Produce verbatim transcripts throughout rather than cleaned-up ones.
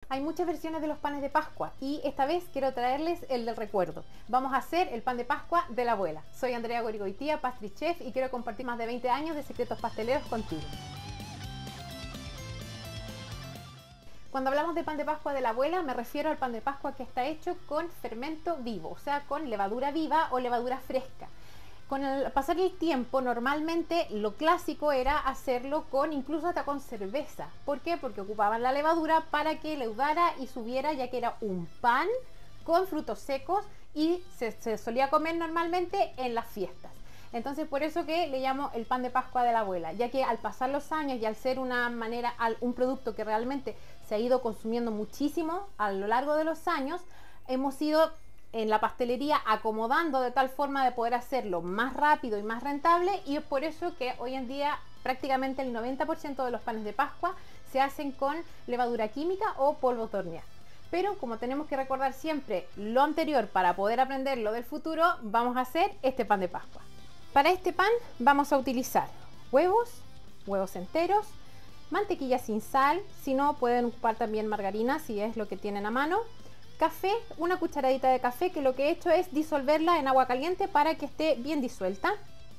Hay muchas versiones de los panes de Pascua y esta vez quiero traerles el del recuerdo. Vamos a hacer el pan de Pascua de la abuela. Soy Andrea Gorigoitía, Pastry Chef, y quiero compartir más de veinte años de secretos pasteleros contigo. Cuando hablamos de pan de Pascua de la abuela, me refiero al pan de Pascua que está hecho con fermento vivo, o sea, con levadura viva o levadura fresca. Con el pasar del tiempo, normalmente lo clásico era hacerlo con, incluso hasta con cerveza. ¿Por qué? Porque ocupaban la levadura para que leudara y subiera, ya que era un pan con frutos secos y se, se solía comer normalmente en las fiestas. Entonces, por eso que le llamo el pan de Pascua de la abuela, ya que al pasar los años y al ser una manera, un producto que realmente se ha ido consumiendo muchísimo a lo largo de los años, hemos ido en la pastelería acomodando de tal forma de poder hacerlo más rápido y más rentable, y es por eso que hoy en día prácticamente el noventa por ciento de los panes de Pascua se hacen con levadura química o polvo de hornear. Pero como tenemos que recordar siempre lo anterior para poder aprender lo del futuro, vamos a hacer este pan de Pascua. Para este pan vamos a utilizar huevos, huevos enteros, mantequilla sin sal, si no pueden ocupar también margarina si es lo que tienen a mano, café, una cucharadita de café, que lo que he hecho es disolverla en agua caliente para que esté bien disuelta.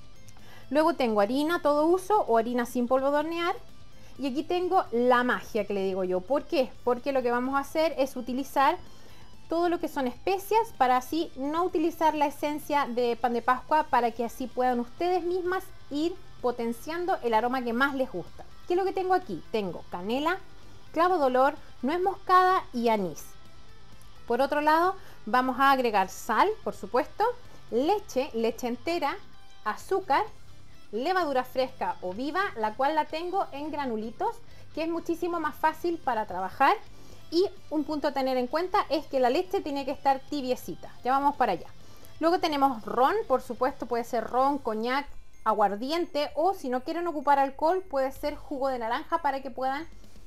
Luego tengo harina todo uso o harina sin polvo de hornear, y aquí tengo la magia que le digo yo. ¿Por qué? Porque lo que vamos a hacer es utilizar todo lo que son especias para así no utilizar la esencia de pan de Pascua, para que así puedan ustedes mismas ir potenciando el aroma que más les gusta. ¿Qué es lo que tengo aquí? Tengo canela, clavo de olor, nuez moscada y anís. Por otro lado, vamos a agregar sal, por supuesto, leche, leche entera, azúcar, levadura fresca o viva, la cual la tengo en granulitos, que es muchísimo más fácil para trabajar. Y un punto a tener en cuenta es que la leche tiene que estar tibiecita. Ya vamos para allá. Luego tenemos ron, por supuesto, puede ser ron, coñac, aguardiente, o si no quieren ocupar alcohol, puede ser jugo de naranja para que puedan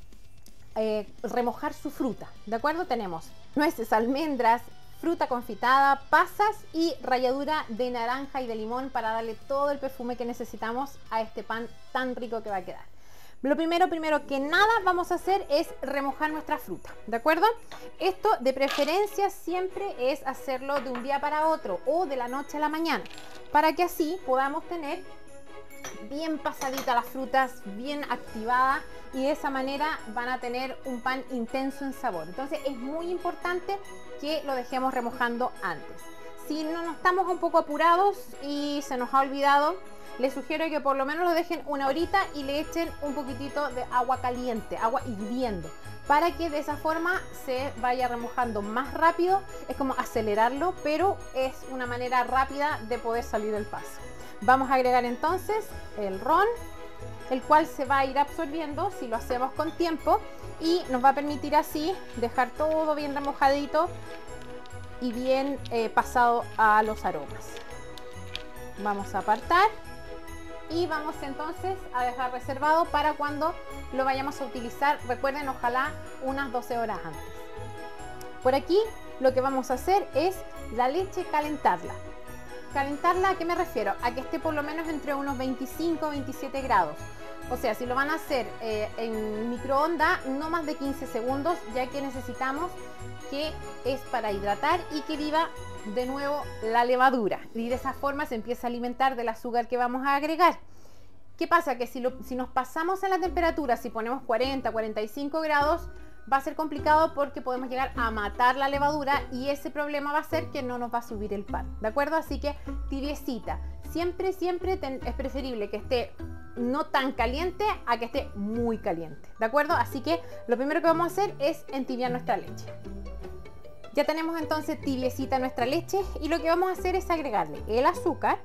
eh, remojar su fruta. ¿De acuerdo? Tenemos nueces, almendras, fruta confitada, pasas y ralladura de naranja y de limón para darle todo el perfume que necesitamos a este pan tan rico que va a quedar. Lo primero, primero que nada vamos a hacer es remojar nuestra fruta, ¿de acuerdo? Esto de preferencia siempre es hacerlo de un día para otro o de la noche a la mañana, para que así podamos tener bien pasadita las frutas, bien activada, y de esa manera van a tener un pan intenso en sabor. Entonces es muy importante que lo dejemos remojando antes. Si no nos estamos un poco apurados y se nos ha olvidado, les sugiero que por lo menos lo dejen una horita y le echen un poquitito de agua caliente, agua hirviendo, para que de esa forma se vaya remojando más rápido. Es como acelerarlo, pero es una manera rápida de poder salir del paso. Vamos a agregar entonces el ron, el cual se va a ir absorbiendo si lo hacemos con tiempo, y nos va a permitir así dejar todo bien remojadito y bien eh, pasado a los aromas. Vamos a apartar y vamos entonces a dejar reservado para cuando lo vayamos a utilizar. Recuerden, ojalá unas doce horas antes. Por aquí lo que vamos a hacer es la leche calentarla. Calentarla, ¿a qué me refiero? A que esté por lo menos entre unos veinticinco a veintisiete grados. O sea, si lo van a hacer eh, en microondas, no más de quince segundos, ya que necesitamos que es para hidratar y que viva de nuevo la levadura, y de esa forma se empieza a alimentar del azúcar que vamos a agregar. ¿Qué pasa? Que si, lo, si nos pasamos en la temperatura, si ponemos cuarenta, cuarenta y cinco grados, va a ser complicado porque podemos llegar a matar la levadura, y ese problema va a ser que no nos va a subir el pan, ¿de acuerdo? Así que tibiecita. Siempre, siempre ten, es preferible que esté no tan caliente a que esté muy caliente, ¿de acuerdo? Así que lo primero que vamos a hacer es entibiar nuestra leche. Ya tenemos entonces tibiecita nuestra leche, y lo que vamos a hacer es agregarle el azúcar,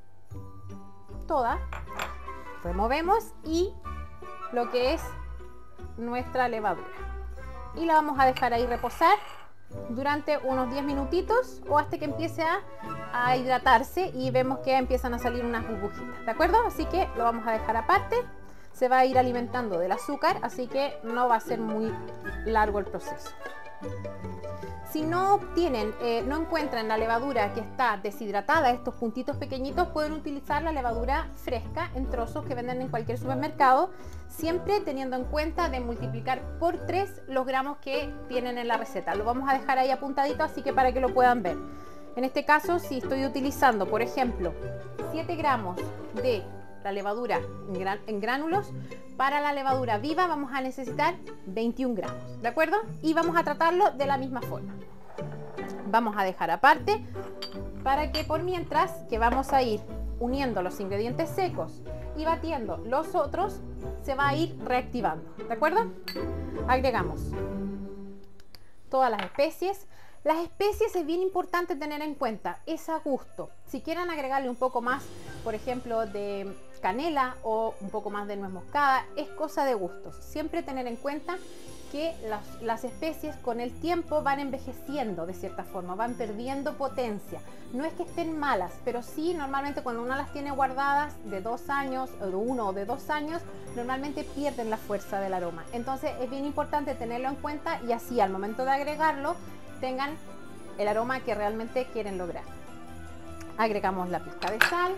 toda, removemos, y lo que es nuestra levadura. Y la vamos a dejar ahí reposar durante unos diez minutitos o hasta que empiece a, a hidratarse y vemos que empiezan a salir unas burbujitas, ¿de acuerdo? Así que lo vamos a dejar aparte. Se va a ir alimentando del azúcar, así que no va a ser muy largo el proceso. Si no obtienen, eh, no encuentran la levadura que está deshidratada, estos puntitos pequeñitos, pueden utilizar la levadura fresca en trozos que venden en cualquier supermercado, siempre teniendo en cuenta de multiplicar por tres los gramos que tienen en la receta. Lo vamos a dejar ahí apuntadito, así que para que lo puedan ver. En este caso, si estoy utilizando, por ejemplo, siete gramos de la levadura en, gran, en gránulos, para la levadura viva vamos a necesitar veintiún gramos, ¿de acuerdo? Y vamos a tratarlo de la misma forma. Vamos a dejar aparte para que por mientras que vamos a ir uniendo los ingredientes secos y batiendo los otros, se va a ir reactivando, ¿de acuerdo? Agregamos todas las especies. Las especies es bien importante tener en cuenta, es a gusto. Si quieren agregarle un poco más, por ejemplo, de canela o un poco más de nuez moscada, es cosa de gustos. Siempre tener en cuenta que las, las especies con el tiempo van envejeciendo de cierta forma, van perdiendo potencia. No es que estén malas, pero sí normalmente cuando uno las tiene guardadas de dos años, o de uno o de dos años, normalmente pierden la fuerza del aroma. Entonces es bien importante tenerlo en cuenta y así al momento de agregarlo tengan el aroma que realmente quieren lograr. Agregamos la pizca de sal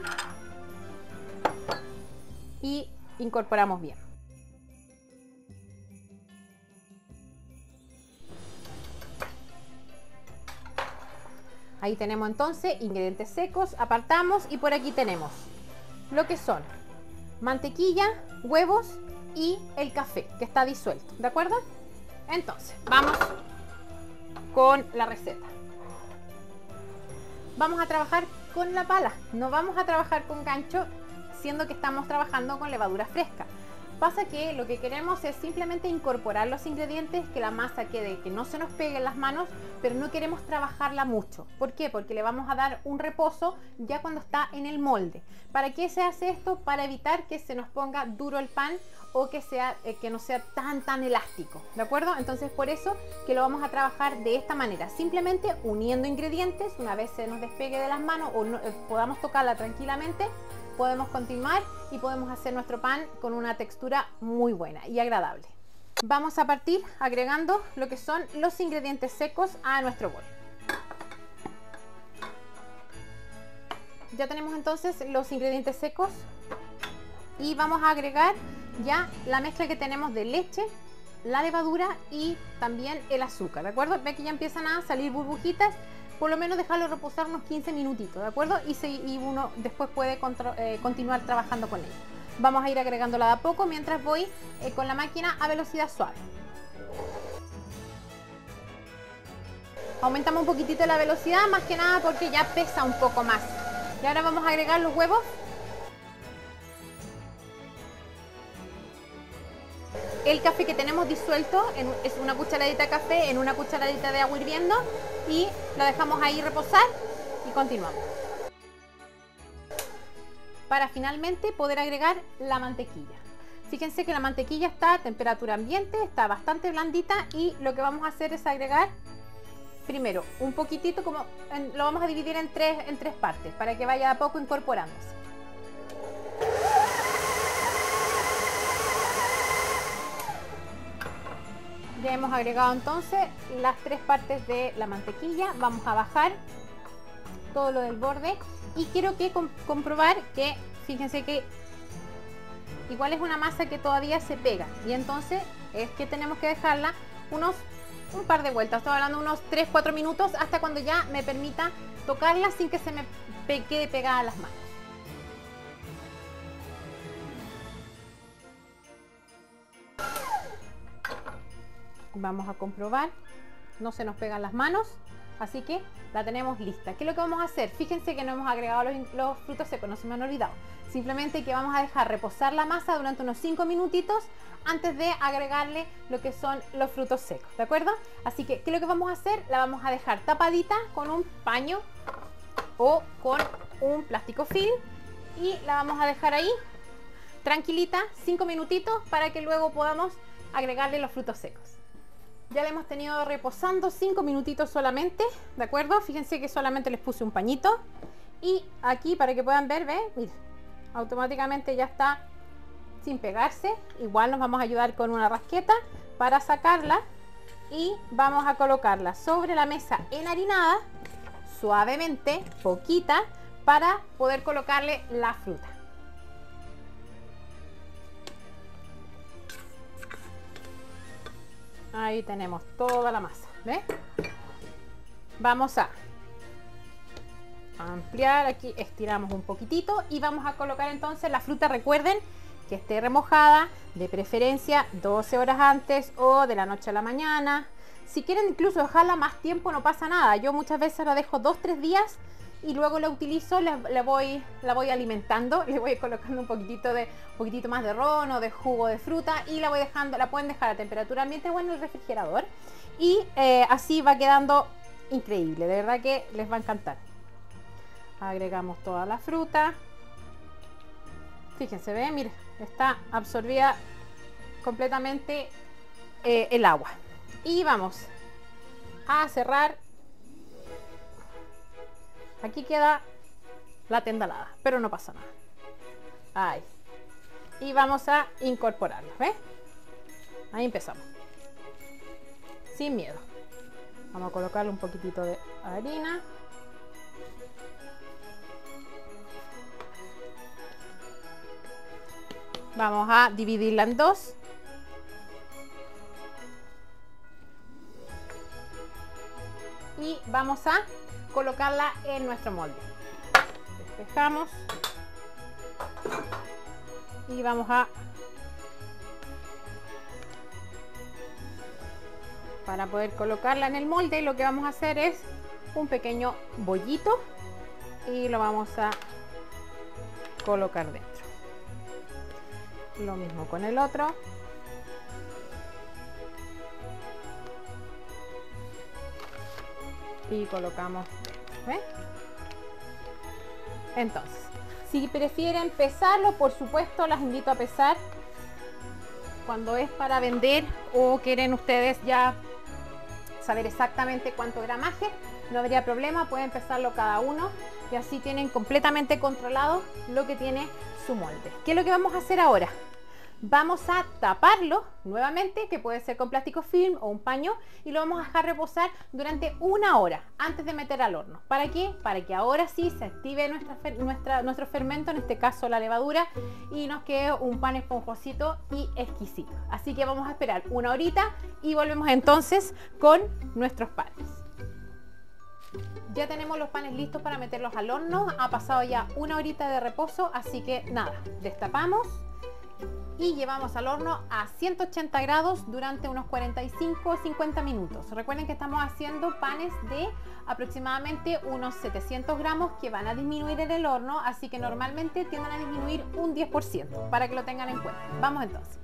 y incorporamos bien. Ahí tenemos entonces ingredientes secos, apartamos y por aquí tenemos lo que son mantequilla, huevos y el café que está disuelto, ¿de acuerdo? Entonces, vamos con la receta. Vamos a trabajar con la pala, no vamos a trabajar con gancho, siendo que estamos trabajando con levadura fresca. Pasa que lo que queremos es simplemente incorporar los ingredientes, que la masa quede, que no se nos pegue en las manos, pero no queremos trabajarla mucho. ¿Por qué? Porque le vamos a dar un reposo ya cuando está en el molde. ¿Para qué se hace esto? Para evitar que se nos ponga duro el pan o que, sea, eh, que no sea tan tan elástico, ¿de acuerdo? Entonces por eso que lo vamos a trabajar de esta manera, simplemente uniendo ingredientes. Una vez se nos despegue de las manos o no, eh, podamos tocarla tranquilamente, podemos continuar y podemos hacer nuestro pan con una textura muy buena y agradable. Vamos a partir agregando lo que son los ingredientes secos a nuestro bol. Ya tenemos entonces los ingredientes secos y vamos a agregar ya la mezcla que tenemos de leche, la levadura y también el azúcar, ¿de acuerdo? Ve que ya empiezan a salir burbujitas. Por lo menos dejarlo reposar unos quince minutitos, ¿de acuerdo? Y, se, y uno después puede contro, eh, continuar trabajando con ello. Vamos a ir agregándola de a poco mientras voy eh, con la máquina a velocidad suave. Aumentamos un poquitito la velocidad, más que nada porque ya pesa un poco más. Y ahora vamos a agregar los huevos. El café que tenemos disuelto en, es una cucharadita de café en una cucharadita de agua hirviendo y lo dejamos ahí reposar y continuamos. Para finalmente poder agregar la mantequilla. Fíjense que la mantequilla está a temperatura ambiente, está bastante blandita y lo que vamos a hacer es agregar primero un poquitito, como en, lo vamos a dividir en tres, en tres partes para que vaya a poco incorporándose. Ya hemos agregado entonces las tres partes de la mantequilla. Vamos a bajar todo lo del borde y quiero que comp comprobar que, fíjense que igual es una masa que todavía se pega y entonces es que tenemos que dejarla unos un par de vueltas. Estoy hablando de unos tres cuatro minutos hasta cuando ya me permita tocarla sin que se me pe quede pegada a las manos. Vamos a comprobar, no se nos pegan las manos, así que la tenemos lista. ¿Qué es lo que vamos a hacer? Fíjense que no hemos agregado los, los frutos secos, no se me han olvidado. Simplemente que vamos a dejar reposar la masa durante unos cinco minutitos antes de agregarle lo que son los frutos secos, ¿de acuerdo? Así que, ¿qué es lo que vamos a hacer? La vamos a dejar tapadita con un paño o con un plástico film y la vamos a dejar ahí tranquilita cinco minutitos para que luego podamos agregarle los frutos secos. Ya la hemos tenido reposando cinco minutitos solamente, ¿de acuerdo? Fíjense que solamente les puse un pañito y aquí para que puedan ver, ¿ven? Miren, automáticamente ya está sin pegarse. Igual nos vamos a ayudar con una rasqueta para sacarla y vamos a colocarla sobre la mesa enharinada, suavemente, poquita, para poder colocarle la fruta. Ahí tenemos toda la masa, ¿ves? Vamos a ampliar aquí, estiramos un poquitito y vamos a colocar entonces la fruta. Recuerden que esté remojada, de preferencia doce horas antes o de la noche a la mañana. Si quieren incluso dejarla más tiempo no pasa nada. Yo muchas veces la dejo dos tres días y luego la utilizo, la, la, voy, la voy alimentando, le voy colocando un poquitito, de, un poquitito más de ron o de jugo de fruta y la voy dejando, la pueden dejar a temperatura ambiente o en el refrigerador y eh, así va quedando increíble, de verdad que les va a encantar. Agregamos toda la fruta, fíjense, ven, mire, está absorbida completamente eh, el agua y vamos a cerrar. Aquí queda la tendalada, pero no pasa nada. Ahí. Y vamos a incorporarlo, ¿ves? Ahí empezamos. Sin miedo. Vamos a colocarle un poquitito de harina. Vamos a dividirla en dos. Y vamos a colocarla en nuestro molde. Despejamos y vamos a, para poder colocarla en el molde, lo que vamos a hacer es un pequeño bollito y lo vamos a colocar dentro. Lo mismo con el otro. Y colocamos, ¿ves? Entonces, si prefieren pesarlo, por supuesto las invito a pesar cuando es para vender o quieren ustedes ya saber exactamente cuánto gramaje, no habría problema, pueden pesarlo cada uno y así tienen completamente controlado lo que tiene su molde. ¿Qué es lo que vamos a hacer ahora? Vamos a taparlo nuevamente, que puede ser con plástico film o un paño, y lo vamos a dejar reposar durante una hora antes de meter al horno. ¿Para qué? Para que ahora sí se active nuestra, nuestra, nuestro fermento, en este caso la levadura, y nos quede un pan esponjosito y exquisito. Así que vamos a esperar una horita y volvemos entonces con nuestros panes. Ya tenemos los panes listos para meterlos al horno, ha pasado ya una horita de reposo, así que nada, destapamos y llevamos al horno a ciento ochenta grados durante unos cuarenta y cinco a cincuenta minutos. Recuerden que estamos haciendo panes de aproximadamente unos setecientos gramos que van a disminuir en el horno, así que normalmente tienden a disminuir un diez por ciento para que lo tengan en cuenta. Vamos entonces.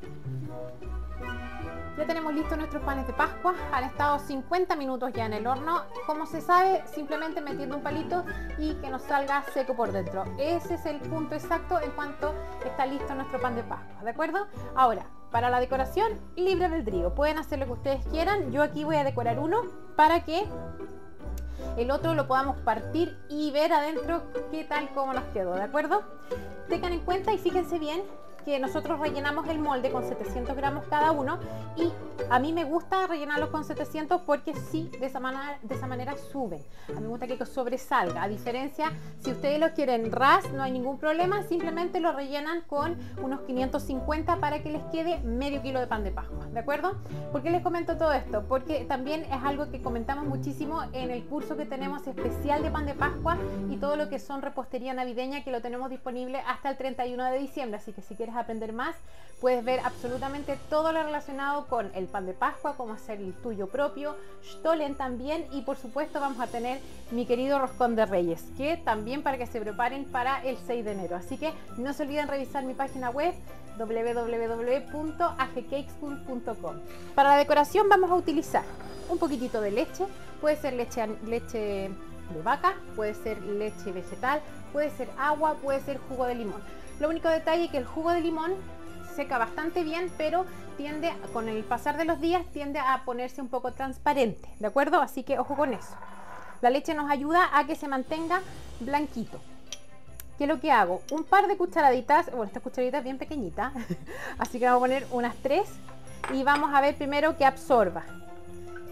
Ya tenemos listos nuestros panes de Pascua, han estado cincuenta minutos ya en el horno. Como se sabe, simplemente metiendo un palito y que nos salga seco por dentro. Ese es el punto exacto en cuanto está listo nuestro pan de Pascua, ¿de acuerdo? Ahora, para la decoración, libre albedrío, pueden hacer lo que ustedes quieran. Yo aquí voy a decorar uno para que el otro lo podamos partir y ver adentro qué tal, cómo nos quedó, ¿de acuerdo? Tengan en cuenta y fíjense bien que nosotros rellenamos el molde con setecientos gramos cada uno y a mí me gusta rellenarlos con setecientos porque sí, de esa manera, de esa manera suben. A mí me gusta que sobresalga, a diferencia, si ustedes lo quieren ras, no hay ningún problema, simplemente lo rellenan con unos quinientos cincuenta para que les quede medio kilo de pan de Pascua, ¿de acuerdo? ¿Por qué les comento todo esto? Porque también es algo que comentamos muchísimo en el curso que tenemos especial de pan de Pascua y todo lo que son repostería navideña, que lo tenemos disponible hasta el treinta y uno de diciembre, así que si quieres aprender más, puedes ver absolutamente todo lo relacionado con el pan de Pascua, cómo hacer el tuyo propio, Stollen también, y por supuesto vamos a tener mi querido roscón de Reyes, que también para que se preparen para el seis de enero. Así que no se olviden revisar mi página web w w w punto a g cakes punto com. Para la decoración vamos a utilizar un poquitito de leche, puede ser leche, leche de vaca, puede ser leche vegetal, puede ser agua, puede ser jugo de limón. Lo único detalle es que el jugo de limón seca bastante bien, pero tiende, con el pasar de los días, tiende a ponerse un poco transparente, ¿de acuerdo? Así que ojo con eso. La leche nos ayuda a que se mantenga blanquito. ¿Qué es lo que hago? Un par de cucharaditas, bueno, esta cucharadita es bien pequeñita, así que vamos a poner unas tres y vamos a ver primero que absorba.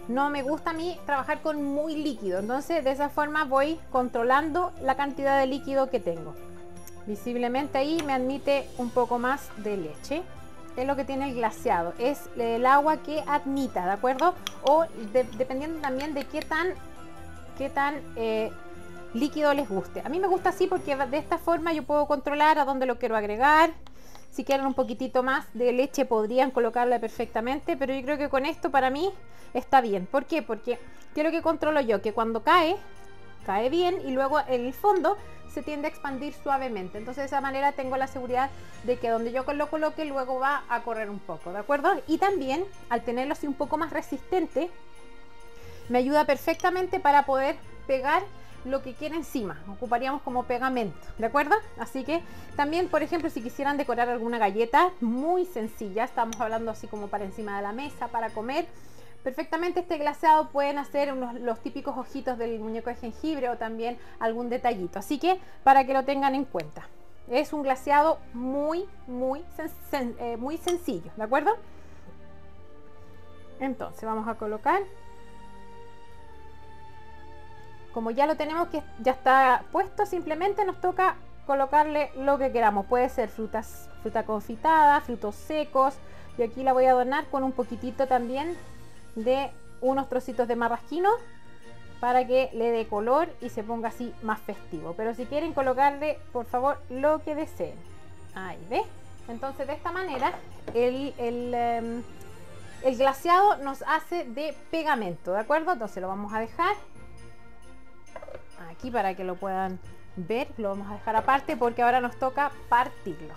No me gusta a mí trabajar con muy líquido, entonces de esa forma voy controlando la cantidad de líquido que tengo. Visiblemente ahí me admite un poco más de leche. Es lo que tiene el glaseado, es el agua que admita, ¿de acuerdo? O de, dependiendo también de qué tan, qué tan eh, líquido les guste. A mí me gusta así porque de esta forma yo puedo controlar a dónde lo quiero agregar. Si quieren un poquitito más de leche podrían colocarla perfectamente, pero yo creo que con esto para mí está bien. ¿Por qué? Porque quiero que controlo yo que cuando cae, cae bien y luego en el fondo se tiende a expandir suavemente. Entonces de esa manera tengo la seguridad de que donde yo lo coloque luego va a correr un poco, ¿de acuerdo? Y también al tenerlo así un poco más resistente me ayuda perfectamente para poder pegar lo que quiera encima, ocuparíamos como pegamento, ¿de acuerdo? Así que también, por ejemplo, si quisieran decorar alguna galleta muy sencilla, estamos hablando así como para encima de la mesa, para comer, perfectamente este glaseado pueden hacer unos, los típicos ojitos del muñeco de jengibre o también algún detallito, así que para que lo tengan en cuenta. Es un glaseado muy, muy, sen sen eh, muy sencillo, ¿de acuerdo? Entonces vamos a colocar. Como ya lo tenemos que ya está puesto, simplemente nos toca colocarle lo que queramos. Puede ser frutas, fruta confitada, frutos secos. Y aquí la voy a adornar con un poquitito también de unos trocitos de marrasquino para que le dé color y se ponga así más festivo. Pero si quieren colocarle, por favor, lo que deseen. Ahí, ¿ves? Entonces de esta manera el, el, um, el glaseado nos hace de pegamento, ¿de acuerdo? Entonces lo vamos a dejar aquí para que lo puedan ver. Lo vamos a dejar aparte porque ahora nos toca partirlo.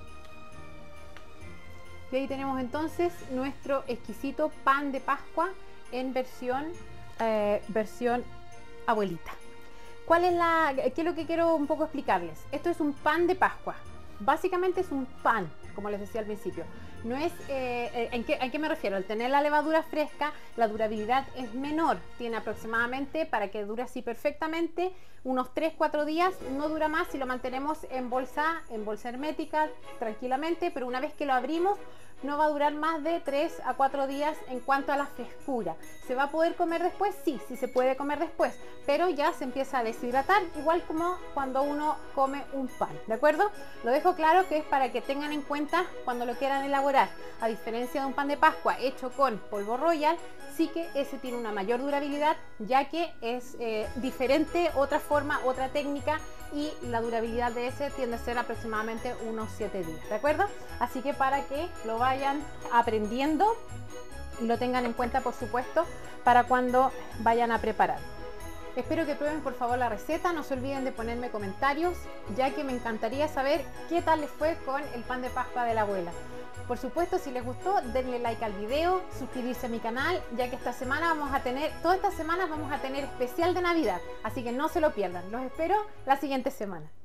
Y ahí tenemos entonces nuestro exquisito pan de Pascua en versión eh, versión abuelita. ¿Cuál es la, qué es lo que quiero un poco explicarles? Esto es un pan de Pascua. Básicamente es un pan, como les decía al principio. No es, eh, ¿en, qué, ¿En qué me refiero? Al tener la levadura fresca, la durabilidad es menor. Tiene aproximadamente, para que dure así perfectamente, unos tres cuatro días. No dura más si lo mantenemos en bolsa, en bolsa hermética, tranquilamente. Pero una vez que lo abrimos, no va a durar más de tres a cuatro días en cuanto a la frescura. ¿Se va a poder comer después? Sí, sí se puede comer después, pero ya se empieza a deshidratar, igual como cuando uno come un pan, ¿de acuerdo? Lo dejo claro que es para que tengan en cuenta cuando lo quieran elaborar. A diferencia de un pan de Pascua hecho con polvo royal, sí que ese tiene una mayor durabilidad, ya que es eh, diferente, otra forma, otra técnica, y la durabilidad de ese tiende a ser aproximadamente unos siete días, ¿de acuerdo? Así que para que lo vayan aprendiendo y lo tengan en cuenta, por supuesto, para cuando vayan a preparar. Espero que prueben por favor la receta, no se olviden de ponerme comentarios, ya que me encantaría saber qué tal les fue con el pan de Pascua de la abuela. Por supuesto, si les gustó, denle like al video, suscribirse a mi canal, ya que esta semana vamos a tener, todas estas semanas vamos a tener especial de Navidad, así que no se lo pierdan. Los espero la siguiente semana.